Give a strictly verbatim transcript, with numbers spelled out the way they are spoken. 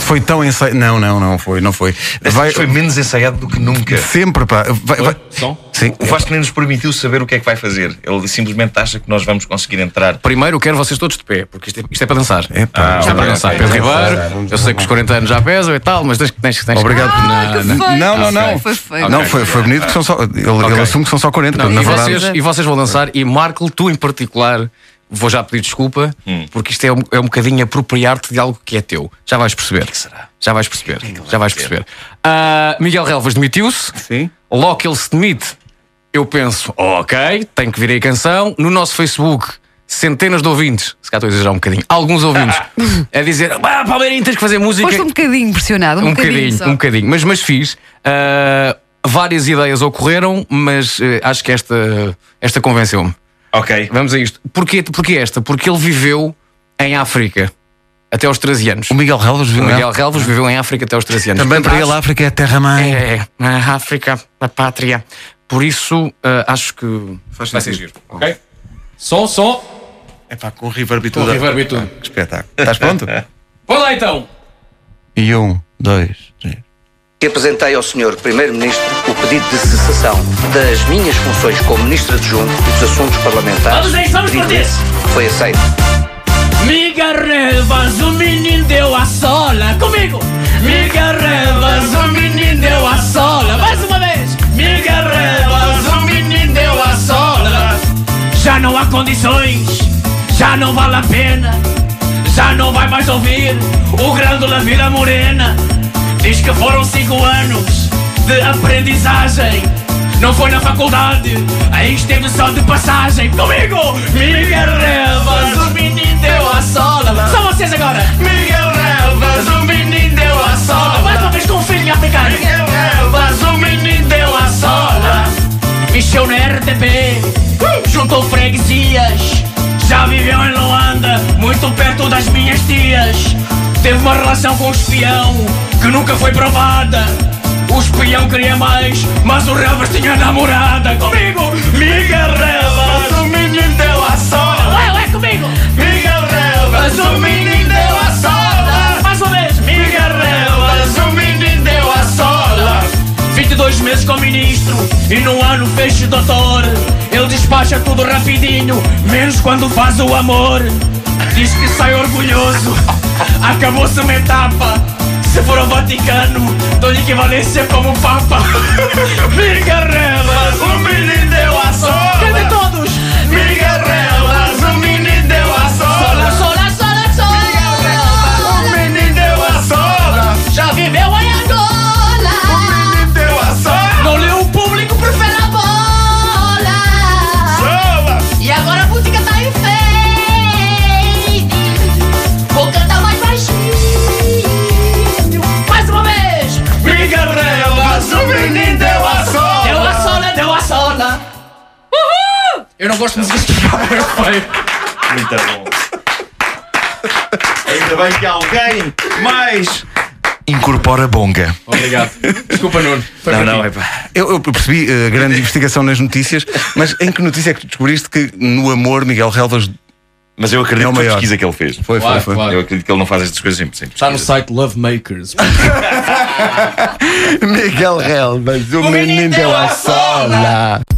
foi tão ensaiado. Não, não, não foi, não foi. Vai... Foi menos ensaiado do que nunca. Sempre, pá. Vai, vai... Som? Sim. O Vasco nem nos permitiu saber o que é que vai fazer. Ele simplesmente acha que nós vamos conseguir entrar. Primeiro quero vocês todos de pé, porque isto é, isto é para dançar. É pá, Ah, Isto é para ok, dançar. ok. Pedro Ribeiro, eu sei que os quarenta anos já pesam e tal, mas tens que. Tens, tens Obrigado. Ah, que Não, feio. Não, não, não. Foi feio. Não, foi, foi bonito que são só. Ele, Ok. ele assume que são só quarenta. não, na e, verdade. vocês, e vocês vão dançar, e Marco, tu em particular, vou já pedir desculpa, Hum. porque isto é um, é um bocadinho apropriar-te de algo que é teu. Já vais perceber. O que será? Já vais perceber. Já vais perceber. Ah, Miguel Relvas demitiu-se. Sim. Logo que ele se demite, eu penso, ok, tem que vir aí a canção. No nosso Facebook, centenas de ouvintes, se cá estou a exagerar um bocadinho, alguns ouvintes, a dizer, ah, Palmeirinho, tens que fazer música. Foste um bocadinho pressionado, um, Um bocadinho, só. um bocadinho. Mas, mas fiz. Ah, várias ideias ocorreram, mas eh, acho que esta, esta convenceu-me. Ok. Vamos a isto. Porquê, porquê esta? Porque ele viveu em África até aos treze anos. O Miguel Relvas O viu Miguel Relvas viveu em África até aos treze anos. Também Portanto, para ele a acho- África é a terra-mãe. É, é, a África, a pátria. Por isso, ah, acho que Faz vai ser sentido. giro. Ok? Som, som. É pá, com reverb e Com tudo. reverb e tudo. Que espetáculo. Estás pronto? Põe lá então. E um, dois, três. Que apresentei ao senhor Primeiro-Ministro o pedido de cessação das minhas funções como Ministro Adjunto dos Assuntos Parlamentares. Vamos aí, vamos por isso. Foi aceito. Miguel Relvas, o menino deu a sola. Comigo! Miguel Relvas, o menino deu a sola. Mais uma vez! Miguel Relvas, o menino deu a sola. Já não há condições, já não vale a pena. Já não vai mais ouvir o Grândola Vila Morena. Diz que foram cinco anos de aprendizagem. Não foi na faculdade, aí esteve só de passagem. Comigo! Miguel Relvas, o menino deu a sola. Só vocês agora! Miguel Relvas, o menino deu a sola. Mais uma vez com o filho africano. Miguel Relvas, o menino deu a sola. Mexeu na R T P, juntou freguesias. Já viveu em Luanda, muito perto das minhas tias. Teve uma relação com o espião que nunca foi provada. O espião queria mais, mas o Relvas tinha namorada. Comigo! Miguel Relvas, o menino deu a sola. Ué, ué, comigo! Miguel Relvas, o menino deu a sola. Mais uma vez! Miguel Relvas, o menino deu a sola. vinte e dois meses como ministro e num ano fez doutor. Ele despacha tudo rapidinho, menos quando faz o amor. Diz que sai orgulhoso, acabou-se uma etapa. Se for ao Vaticano, dou-lhe equivalência como Papa. Miguel Relvas, o menino deu a sola. Cadê todos? Miguel Relvas, o menino deu a sola. Sola, sola, sola. Miguel Relvas, o menino deu a sola. Já viveu em Angola. O menino deu a sola. Não leu o público, prefere a bola. Sola. E agora a música tá em fade. Vou cantar mais baixinho. Mais uma vez. Miguel Relvas, o menino deu a sola. Deu a sola, deu a sola. Uhul! Eu não gosto de músicas que é feio. Muito bom. Ainda bem que alguém mais incorpora bonga. Obrigado. Desculpa, Nuno. Foi Não, para não, ti. é pá. Eu, eu percebi a grande investigação nas notícias, mas em que notícia é que tu descobriste que no amor Miguel Relvas Mas eu acredito É o que foi a maior. pesquisa que ele fez. foi, Claro, foi, foi. claro. Eu acredito que ele não faz estas coisas sempre. sempre Está no site Love Makers. Miguel Relvas, o menino deu a sola.